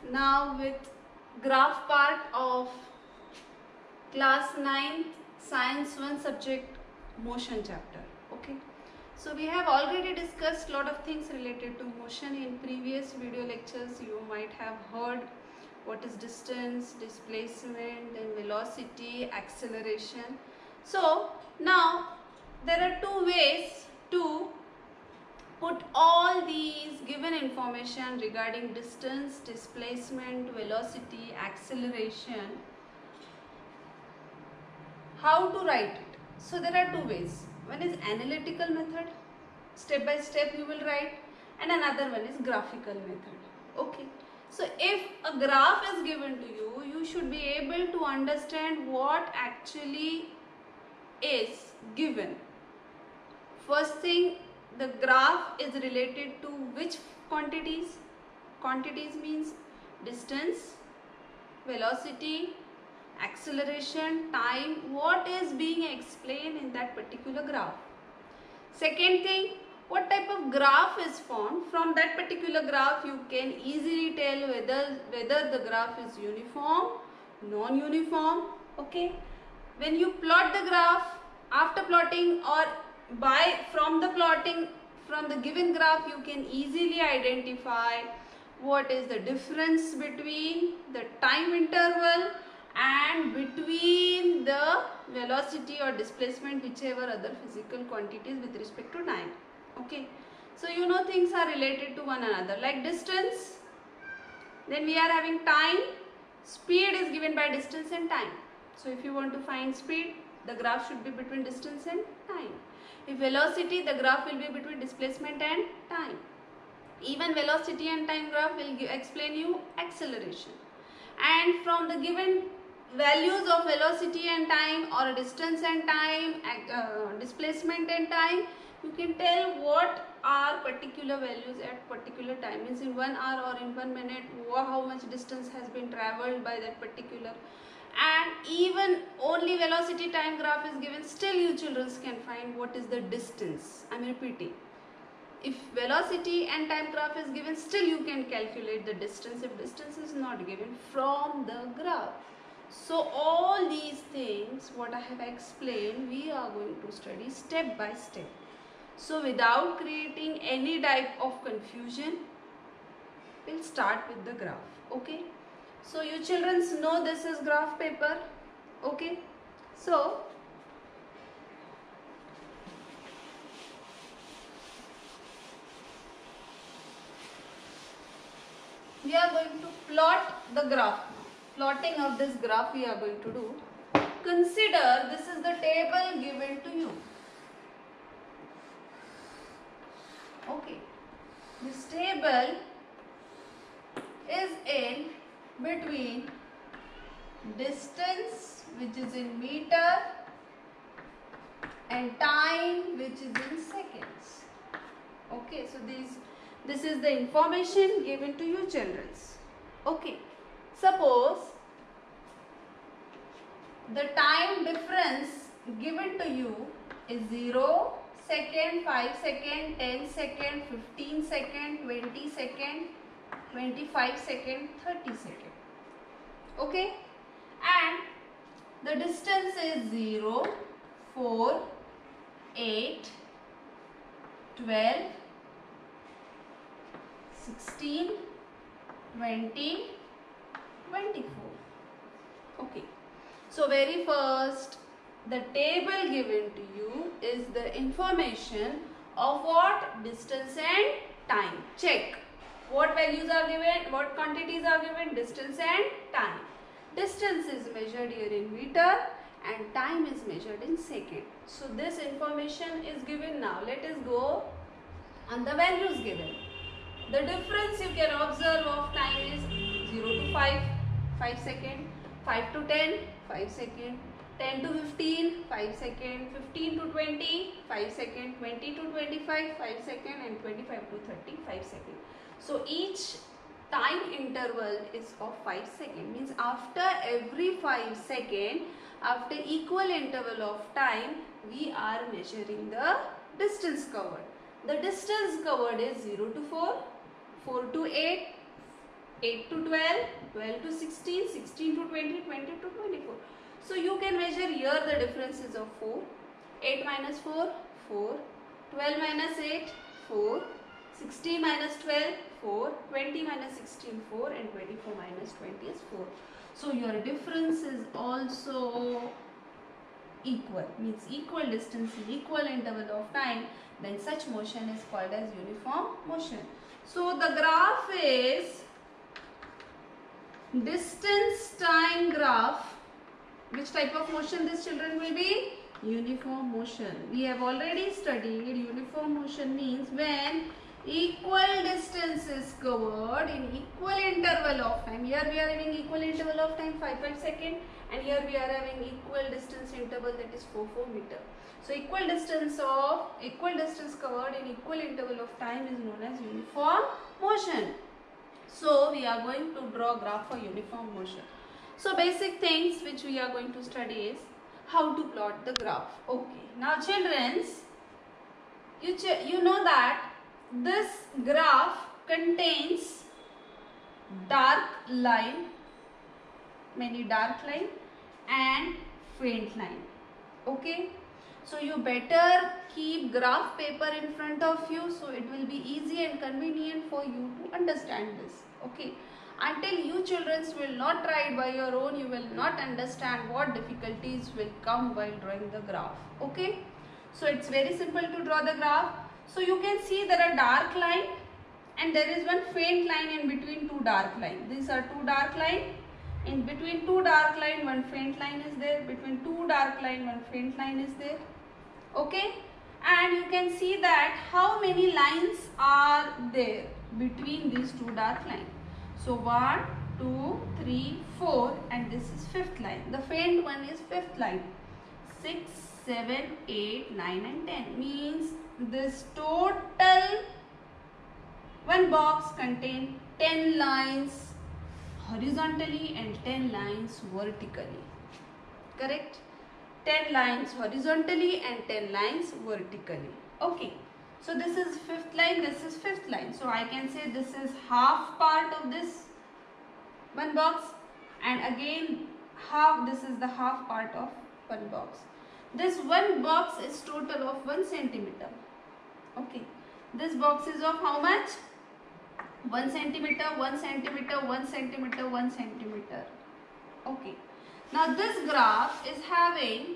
now with graph part of class 9th science 1 subject motion chapter. Okay, so we have already discussed lot of things related to motion in previous video lectures. You might have heard what is distance, displacement, then velocity, acceleration. So now there are two ways to put all these given information regarding distance, displacement, velocity, acceleration, how to write it. So there are two ways. One is analytical method, step by step you will write, and another one is graphical method. Okay, so if a graph is given to you, you should be able to understand what actually is given. First thing, the graph is related to which quantities? Quantities means distance, velocity, acceleration, time, what is being explained in that particular graph. Second thing, what type of graph is formed. From that particular graph you can easily tell whether the graph is uniform, non-uniform. Okay, when you plot the graph, after plotting or from the given graph, you can easily identify what is the difference between the time interval and between the velocity or displacement, whichever other physical quantities with respect to time. Okay, so you know things are related to one another, like distance, then we are having time. Speed is given by distance and time. So if you want to find speed, the graph should be between distance and time. If velocity, the graph will be between displacement and time. Even velocity and time graph will explain you acceleration. And from the given values of velocity and time, or distance and time, displacement and time, you can tell what are particular values at particular time. Means in 1 hour or in 1 minute, how much distance has been travelled by that particular. And even only velocity time graph is given, still you children can find what is the distance. I am repeating, if velocity and time graph is given, still you can calculate the distance if distance is not given from the graph. So all these things what I have explained, we are going to study step by step. So without creating any type of confusion, we'll start with the graph. Okay, so you children know this is graph paper. Okay, so we are going to plot the graph. Plotting of this graph we are going to do. Consider this is the table given to you. Okay, this table is in between distance, which is in meter, and time, which is in seconds. Okay, so this is the information given to you children. Okay, suppose the time difference given to you is 0 second, 5 second, 10 second, 15 second, 20 second, 25 second, 30 second. Okay, and the distance is 0, 4, 8, 12, 16, 20, 24. Okay, so very first, the table given to you is the information of what? Distance and time. Check what values are given, what quantities are given, distance and time. Distance is measured here in meter and time is measured in second. So this information is given now. Let us go on the values given. The difference you can observe of time is 0 to 5, 5 second, 5 to 10, 5 second, 10 to 15, 5 second, 15 to 20, 5 second, 20 to 25, 5 second, and 25 to 30, 5 second. So each time interval is of 5 seconds. Means after every 5 seconds, after equal interval of time, we are measuring the distance covered. The distance covered is 0 to 4, 4 to 8, 8 to 12, 12 to 16, 16 to 20, 20 to 24. So you can measure here the differences of 4. 8 minus 4, 4. 12 minus 8, 4. 16 minus 12, 4. 20 minus 16, 4. And 24 minus 20 is 4. So your difference is also equal, means equal distance in equal interval of time. Then such motion is called as uniform motion. So the graph is distance time graph. Which type of motion this children will be? Uniform motion. We have already studied uniform motion means when equal distance is covered in equal interval of time. Here we are having equal interval of time 5 seconds, and here we are having equal distance interval, that is 4 meter. So equal distance covered in equal interval of time is known as uniform motion. So we are going to draw graph for uniform motion. So basic things which we are going to study is how to plot the graph. Okay. Now children, you know that this graph contains dark line, many dark line and faint line. Okay. So you better keep graph paper in front of you, so it will be easy and convenient for you to understand this. Okay. Until you children will not try it by your own, you will not understand what difficulties will come while drawing the graph. Okay. So it's very simple to draw the graph. So you can see there are dark line and there is one faint line in between two dark line. These are two dark line. In between two dark line, one faint line is there. Between two dark line, one faint line is there. Okay. And you can see that how many lines are there between these two dark lines. So 1, 2, 3, 4 and this is fifth line. The faint one is fifth line. 6, 7, 8, 9 and 10 means this total one box contains 10 lines horizontally and 10 lines vertically. Correct? 10 lines horizontally and 10 lines vertically. Okay. So this is fifth line, this is fifth line. So I can say this is half part of this one box, and again this is the half part of one box. This one box is total of 1 centimeter. Okay. This box is of how much? 1 centimeter, 1 centimeter, 1 centimeter, 1 centimeter. Okay. Now this graph is having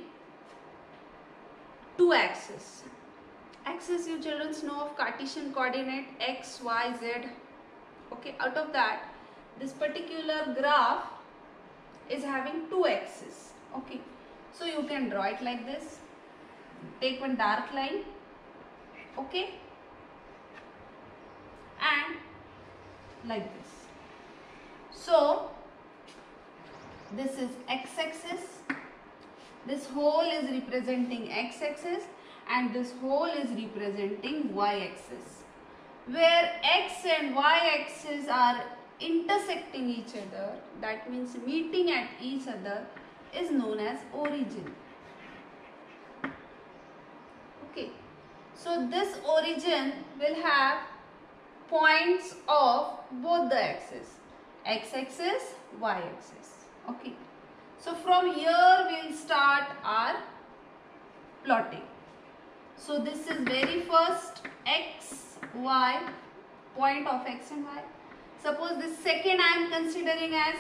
two axes. Axis you children know of Cartesian coordinate x, y, z. Okay, out of that this particular graph is having two axes. Okay, so you can draw it like this. Take one dark line. Okay, and like this. So this is x-axis. This whole is representing x-axis. And this whole is representing y-axis, where x and y-axis are intersecting each other, that means meeting at each other, is known as origin. Okay, so this origin will have points of both the axes, x-axis, y-axis. Okay, so from here we will start our plotting. So this is very first x, y, point of x and y. Suppose this second I am considering as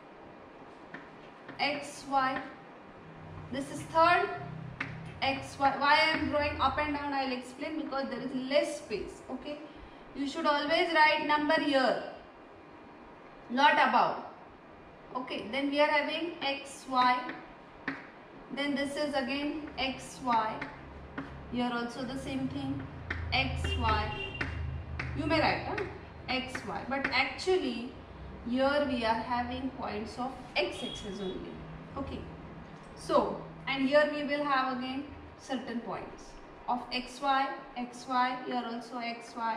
x, y. This is third x, y. Why I am drawing up and down I will explain, because there is less space. Okay. You should always write number here, not above. Okay. Then we are having x, y. Then this is again x, y. Here also the same thing, x, y. You may write x, y, but actually here we are having points of x-axis only. Okay. So, and here we will have again certain points of x, y, here also x, y.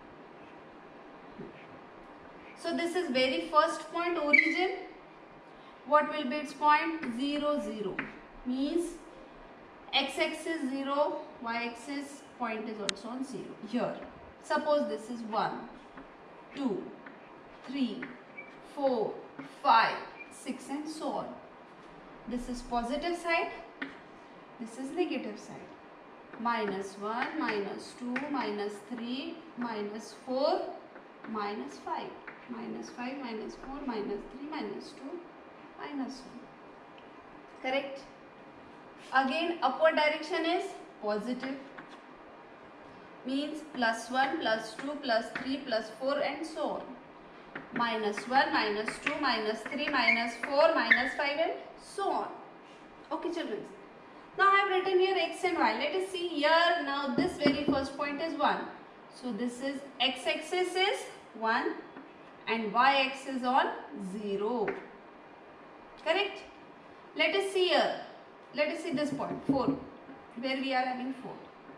So this is very first point, origin. What will be its point? 0, 0. Means x-axis 0, y-axis point is also on 0. Here, suppose this is 1, 2, 3, 4, 5, 6 and so on. This is positive side, this is negative side. Minus 1, minus 2, minus 3, minus 4, minus 5. Minus 5, minus 4, minus 3, minus 2, minus 1. Correct? Again, upward direction is positive. Means plus 1, plus 2, plus 3, plus 4 and so on. Minus 1, minus 2, minus 3, minus 4, minus 5 and so on. Okay children. Now I have written here x and y. Let us see here. Now this very first point is 1. So this is x-axis is 1 and y-axis on 0. Correct? Let us see here. Let us see this point 4, where we are having 4.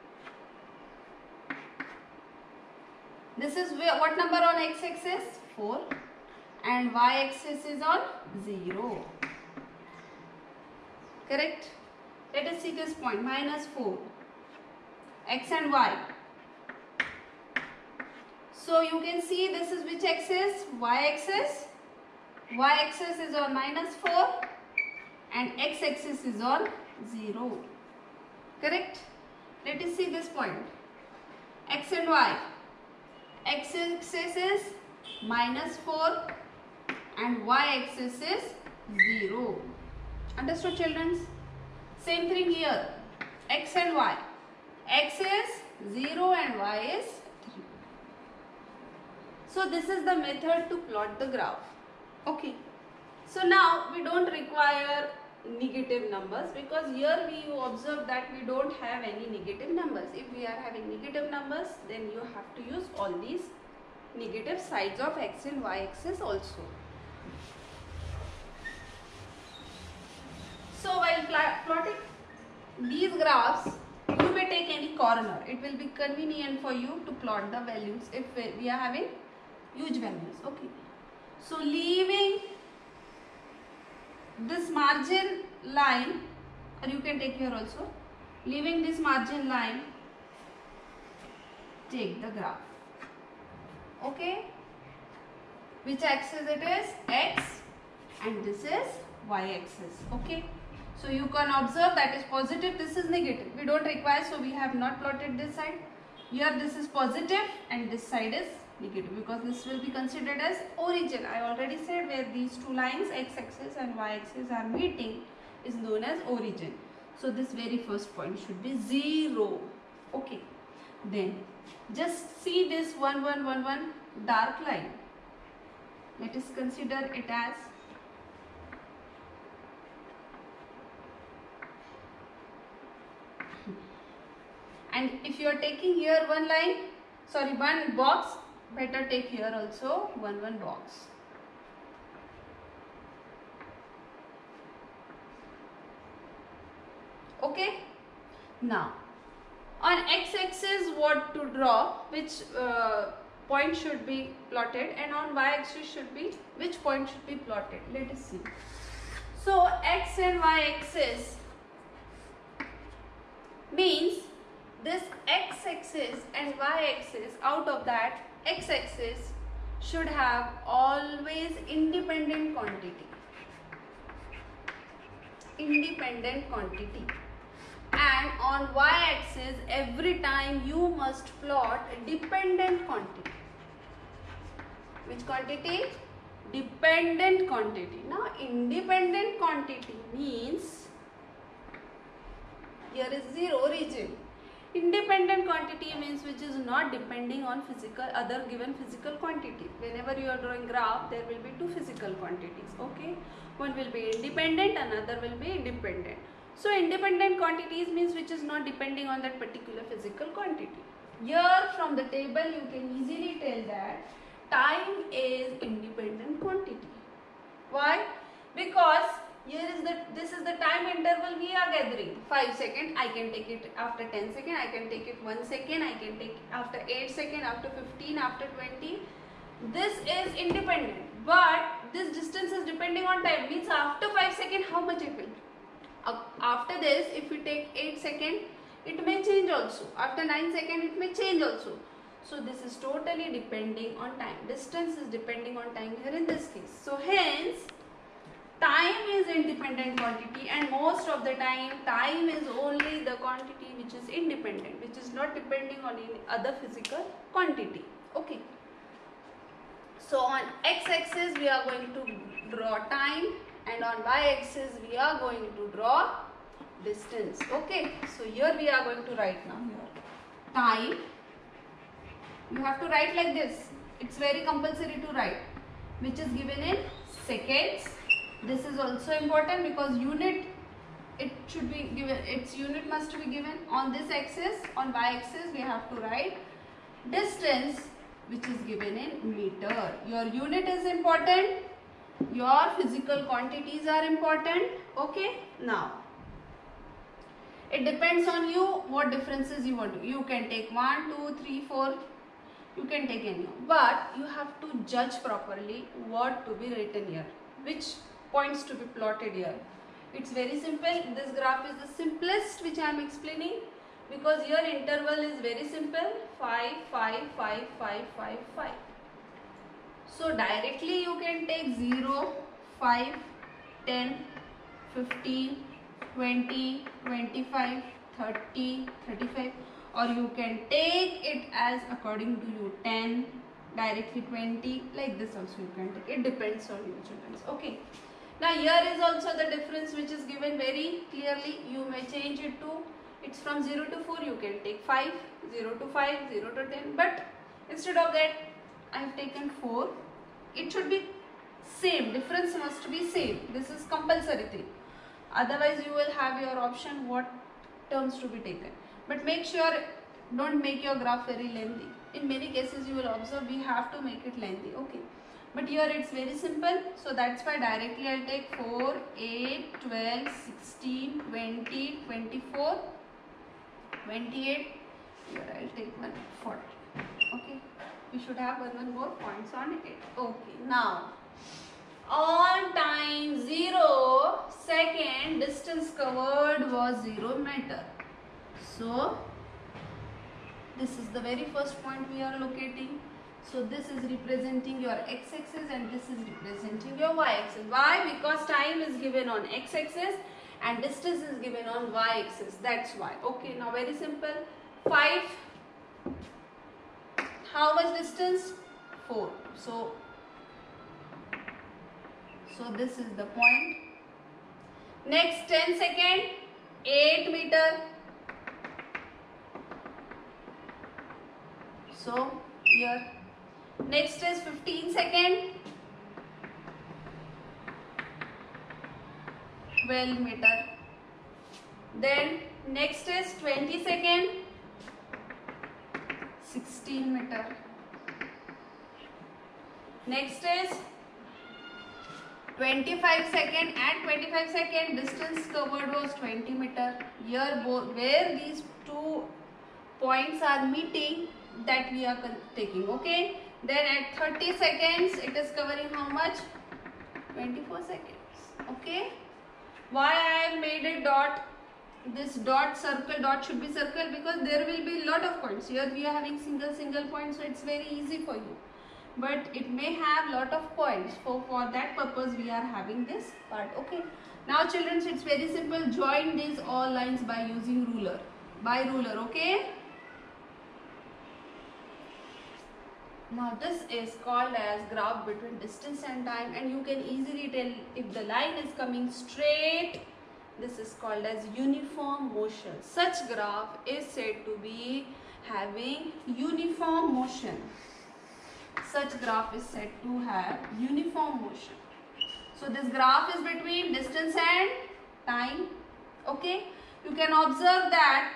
This is where, what number on x-axis? 4 and y-axis is on 0. Correct? Let us see this point minus 4, x and y. So you can see this is which axis? Y-axis. Y-axis is on minus 4 and x-axis is on 0. Correct? Let us see this point. X and y. X-axis is minus 4 and y-axis is 0. Understood children? Same thing here. X and y. X is 0 and y is 3. So this is the method to plot the graph. Okay. So now we don't require negative numbers because here we observe that we don't have any negative numbers. If we are having negative numbers, then you have to use all these negative sides of x and y axis also. So while plotting these graphs, you may take any corner. It will be convenient for you to plot the values if we are having huge values. Okay. So leaving this margin line, or you can take here also, leaving this margin line, take the graph. Okay. Which axis it is? X, and this is y axis. Okay. So you can observe that is positive, this is negative. We don't require, so we have not plotted this side. Here this is positive and this side is negative because this will be considered as origin. I already said where these two lines x-axis and y-axis are meeting is known as origin. So this very first point should be 0. Okay. Then just see this 1, 1, 1, 1 dark line. Let us consider it as and if you are taking here one line, sorry, one box, better take here also one box. Okay. Now on x-axis what to draw, which point should be plotted, and on y-axis should be which point should be plotted. Let us see. So x and y-axis means this x-axis and y-axis, out of that x-axis should have always independent quantity. Independent quantity. And on y-axis every time you must plot a dependent quantity. Which quantity? Dependent quantity. Now independent quantity means here is 0 origin. Independent quantity means which is not depending on other given physical quantity. Whenever you are drawing graph, there will be two physical quantities. Okay, one will be independent, another will be independent. So independent quantities means which is not depending on that particular physical quantity. Here from the table you can easily tell that time is independent quantity. Why? Because here is this is the time interval we are gathering. 5 seconds, I can take it after 10 seconds, I can take it 1 second, I can take after 8 seconds, after 15, after 20. This is independent, but this distance is depending on time. Means after 5 seconds, how much it will? After this, if we take 8 seconds, it may change also. After 9 seconds, it may change also. So this is totally depending on time. Distance is depending on time here in this case. So hence time is independent quantity, and most of the time is only the quantity which is independent, which is not depending on any other physical quantity. Okay. So on x-axis we are going to draw time, and on y-axis we are going to draw distance. Okay. So here we are going to write now here time. You have to write like this. It's very compulsory to write, which is given in seconds. This is also important because unit, it should be given, its unit must be given on this axis. On y-axis we have to write distance, which is given in meter. Your unit is important, your physical quantities are important. Okay. Now it depends on you what differences you want to. You can take 1, 2, 3, 4. You can take any, but you have to judge properly what to be written here, which points to be plotted here. It's very simple. This graph is the simplest which I am explaining, because your interval is very simple, 5, 5, 5, 5, 5, 5. So directly you can take 0, 5, 10, 15, 20, 25, 30, 35. Or you can take it as according to you 10, directly 20, like this also you can take. It depends on you, children. Okay. Now here is also the difference which is given very clearly. You may change it to, it's from 0 to 4, you can take 5, 0 to 5, 0 to 10. But instead of that, I have taken 4. It should be same, difference must be same. This is compulsory thing. Otherwise you will have your option what terms to be taken. But make sure don't make your graph very lengthy. In many cases you will observe we have to make it lengthy. Okay. But here it's very simple. So that's why directly I'll take 4, 8, 12, 16, 20, 24, 28. Here I'll take 1, 40. Okay. We should have one more points on it. Okay. Now on time 0 second, distance covered was 0 meter. So this is the very first point we are locating. So this is representing your x-axis and this is representing your y-axis. Why? Because time is given on x-axis and distance is given on y-axis. That's why. Okay, now very simple. 5. How much distance? 4. So this is the point. Next 10 second, 8 meter. So here. Next is 15 second, 12 meter. Then next is 20 second, 16 meter. Next is 25 second. At 25 second, distance covered was 20 meter. Here where these two points are meeting, that we are taking. Okay. Then at 30 seconds, it is covering how much? 24 seconds. Okay. Why I have made a dot? This dot circle, dot should be circle because there will be lot of points. Here we are having single point, so it's very easy for you. But it may have lot of points. For that purpose, we are having this part. Okay. Now children, it's very simple. Join these all lines by using ruler. By ruler. Okay. Now this is called as graph between distance and time, and you can easily tell if the line is coming straight. This is called as uniform motion. Such graph is said to be having uniform motion. Such graph is said to have uniform motion. So this graph is between distance and time. Okay. You can observe that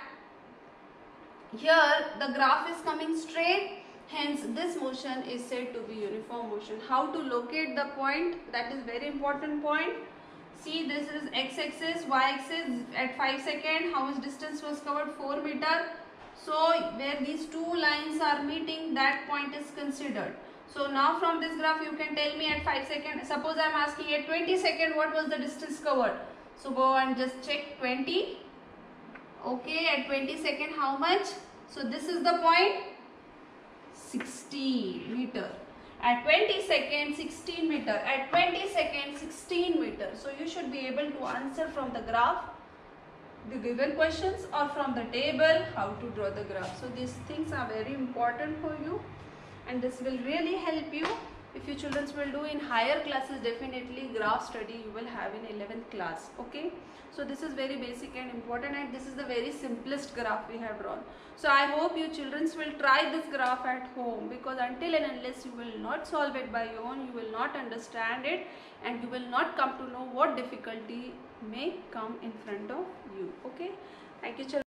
here the graph is coming straight. Hence, this motion is said to be uniform motion. How to locate the point? That is very important point. See, this is x-axis, y-axis. At 5 seconds, how much distance was covered? 4 meter. So, where these two lines are meeting, that point is considered. So, now from this graph, you can tell me at 5 seconds. Suppose I am asking at 20 seconds, what was the distance covered? So, go and just check 20. Okay, at 20 seconds, how much? So, this is the point. 16 meter. At 20 seconds, 16 meter. At 20 seconds, 16 meter. So you should be able to answer from the graph the given questions or from the table how to draw the graph. So these things are very important for you, and this will really help you. If you children will do in higher classes, definitely graph study you will have in 11th class. Okay, so this is very basic and important, and this is the very simplest graph we have drawn. So I hope you children will try this graph at home, because until and unless you will not solve it by your own, you will not understand it, and you will not come to know what difficulty may come in front of you. Okay, thank you children.